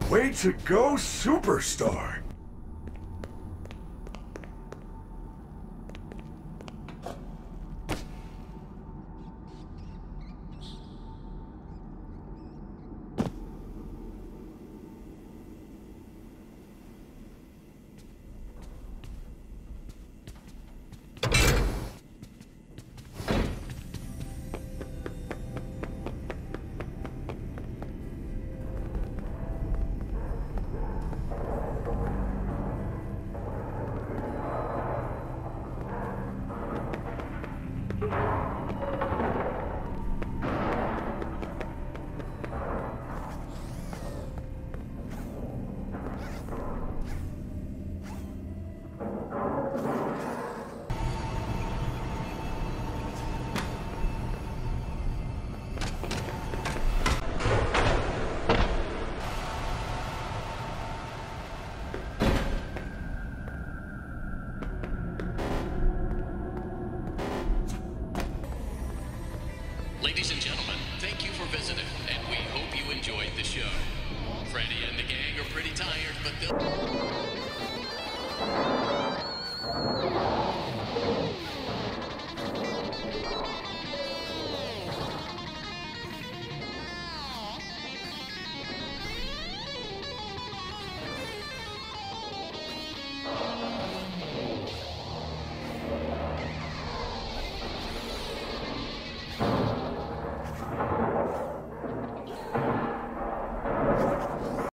Way to go, superstar! Ladies and gentlemen, thank you for visiting, and we hope you enjoyed the show. Freddy and the gang are pretty tired, but they'll...